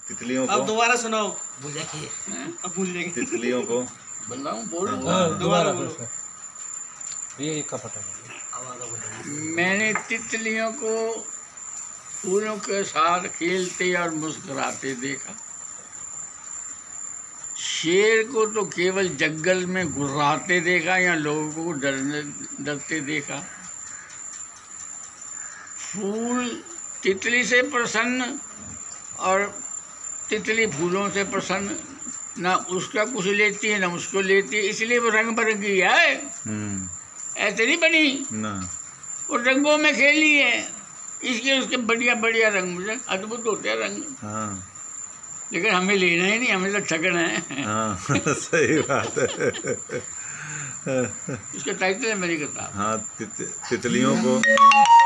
तितलियों को अब दोबारा सुनाओ। भूल जाइए। अब भूल जाएंगे। तितलियों को बताऊं बोल दोबारा बोलो। ये का पता नहीं। मैंने तितलियों को फूलों के साथ खेलते और मुस्कुराते देखा। शेर को तो केवल जंगल में गुर्राते देखा या लोगों को डरते देखा। फूल तितली से प्रसन्न और तितली फूलों से प्रसन्न, ना उसका कुछ लेती है ना उसको लेती है, इसलिए वो रंग बिरंगी है। ऐसे नहीं बनी ना, वो रंगों में खेली है, इसके उसके बढ़िया बढ़िया रंग मुझे अद्भुत होते हैं रंग। हाँ लेकिन हमें लेना ही नहीं, हमें तो ठगना है। हाँ सही बात है। इसका टाइटल है मेरी किताब। हाँ तितलियों को